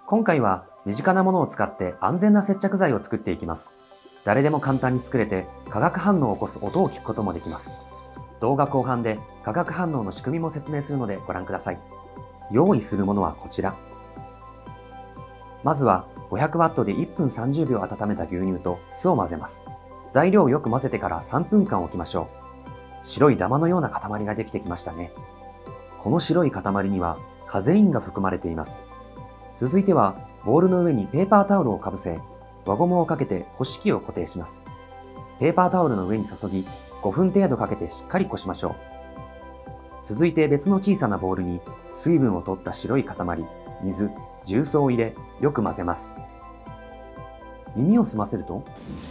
今回は身近なものを使って安全な接着剤を作っていきます。誰でも簡単に作れて化学反応を起こす音を聞くこともできます。動画後半で化学反応の仕組みも説明するのでご覧ください。用意するものはこちら。まずは 500W で1分30秒温めた牛乳と酢を混ぜます。材料をよく混ぜてから3分間置きましょう。白いダマのような塊ができてきましたね。この白い塊にはカゼインが含まれています。続いてはボウルの上にペーパータオルをかぶせ、輪ゴムをかけて干し器を固定します。ペーパータオルの上に注ぎ、5分程度かけてしっかりこしましょう。続いて別の小さなボウルに水分を取った白い塊、水、重曹を入れ、よく混ぜます。耳を澄ませると、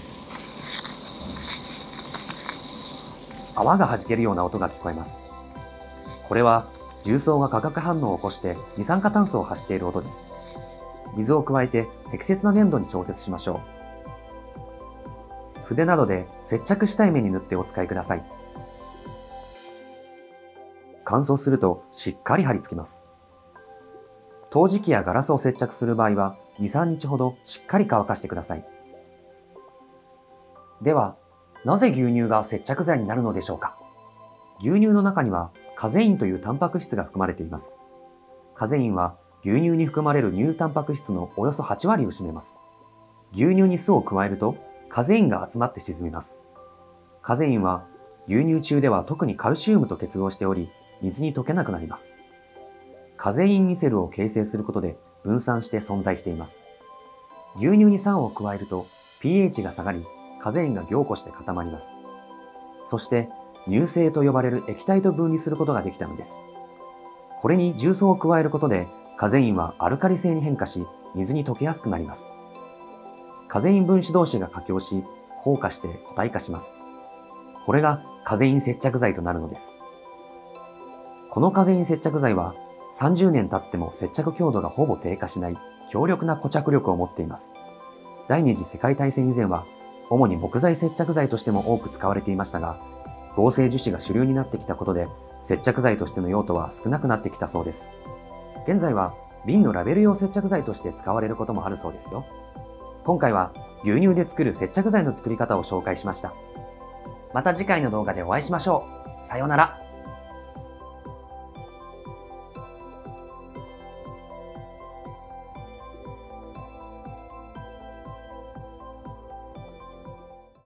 泡が弾けるような音が聞こえます。これは重曹が化学反応を起こして二酸化炭素を発している音です。水を加えて適切な粘度に調節しましょう。筆などで接着したい面に塗ってお使いください。乾燥するとしっかり貼り付きます。陶磁器やガラスを接着する場合は2、3日ほどしっかり乾かしてください。では、なぜ牛乳が接着剤になるのでしょうか。牛乳の中にはカゼインというタンパク質が含まれています。カゼインは牛乳に含まれる乳タンパク質のおよそ8割を占めます。牛乳に酢を加えるとカゼインが集まって沈みます。カゼインは牛乳中では特にカルシウムと結合しており、水に溶けなくなります。カゼインミセルを形成することで分散して存在しています。牛乳に酸を加えると pH が下がり、カゼインが凝固して固まります。そして乳清と呼ばれる液体と分離することができたのです。これに重曹を加えることでカゼインはアルカリ性に変化し、水に溶けやすくなります。カゼイン分子同士が過強し、硬化して固体化します。これがカゼイン接着剤となるのです。このカゼイン接着剤は30年経っても接着強度がほぼ低下しない強力な固着力を持っています。第二次世界大戦以前は主に木材接着剤としても多く使われていましたが、合成樹脂が主流になってきたことで接着剤としての用途は少なくなってきたそうです。現在は瓶のラベル用接着剤として使われることもあるそうですよ。今回は牛乳で作る接着剤の作り方を紹介しました。また次回の動画でお会いしましょう。さようなら。